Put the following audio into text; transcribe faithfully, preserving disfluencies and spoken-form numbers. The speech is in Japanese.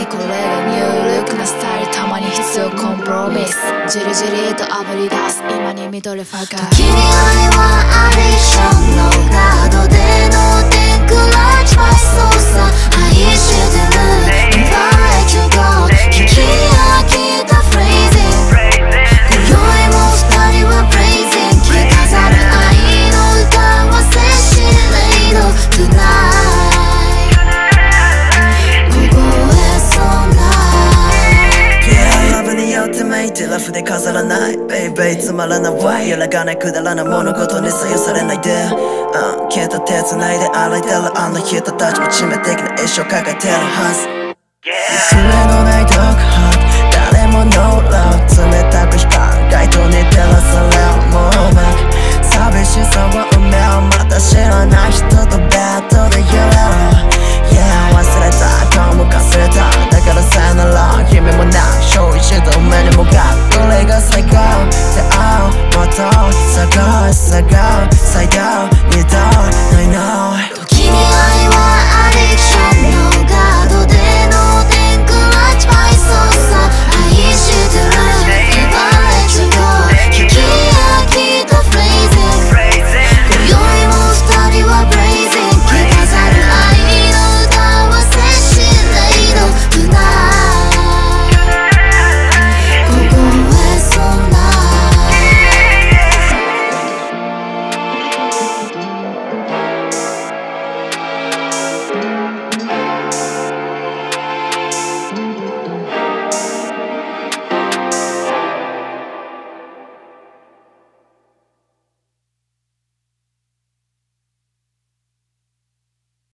これがニュールックなスタイル、たまに必要コンプロミス、じりじりと炙り出す今に緑ファカー。時に愛はアディションのガードでの天空ライチファイ操作愛してる Never let you go 聞き飽きたフレーズ今宵も二人はプレイズン着飾る愛の歌はセシレイド Tonight 凍えそうな Yeah ラブによってメイテラフで飾らない Baby つまらないわ揺らがないくだらない物事に左右されないで、uh、消えた手繋いで歩いてるあの人たちも致命的な一生抱えてるはず、行方のないドッグハット誰も No love 冷たく光る街灯に照らされるもうなく寂しさを埋めようまた知らない人とベッドで揺れる Yeah 忘れた顔もかすれただからさよなら君もな勝利して目にもがどれが最高出会うもっと探す探う最高